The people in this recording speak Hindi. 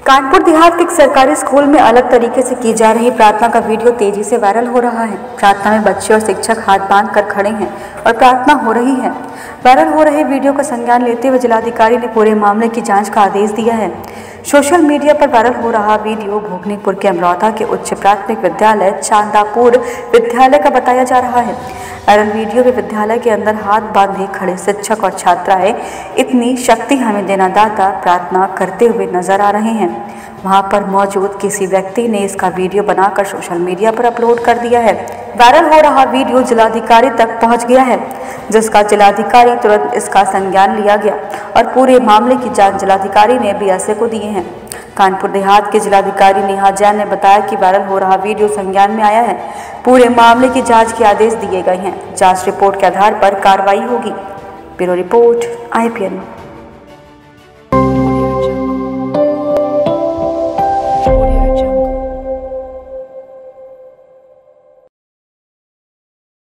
कानपुर देहात के एक सरकारी स्कूल में अलग तरीके से की जा रही प्रार्थना का वीडियो तेजी से वायरल हो रहा है। प्रार्थना में बच्चे और शिक्षक हाथ बांधकर खड़े हैं और प्रार्थना हो रही है। वायरल हो रहे वीडियो का संज्ञान लेते हुए जिलाधिकारी ने पूरे मामले की जांच का आदेश दिया है। सोशल मीडिया पर वायरल हो रहा वीडियो भोगनीपुर के अमरौदा के उच्च प्राथमिक विद्यालय चांदापुर विद्यालय का बताया जा रहा है। वायरल वीडियो में विद्यालय के अंदर हाथ बांधे खड़े शिक्षक और छात्राएं इतनी शक्ति हमें देना दाता प्रार्थना करते हुए नजर आ रहे हैं। वहां पर मौजूद किसी व्यक्ति ने इसका वीडियो बनाकर सोशल मीडिया पर अपलोड कर दिया है। वायरल हो रहा वीडियो जिलाधिकारी तक पहुंच गया है, जिसका जिलाधिकारी तुरंत इसका संज्ञान लिया गया और पूरे मामले की जांच जिलाधिकारी ने बीएसए को दिए हैं। कानपुर देहात के जिलाधिकारी नेहा जैन ने बताया कि वायरल हो रहा वीडियो संज्ञान में आया है। पूरे मामले की जांच के आदेश दिए गए हैं। जांच रिपोर्ट के आधार पर कार्रवाई होगी। Bureau report IPN।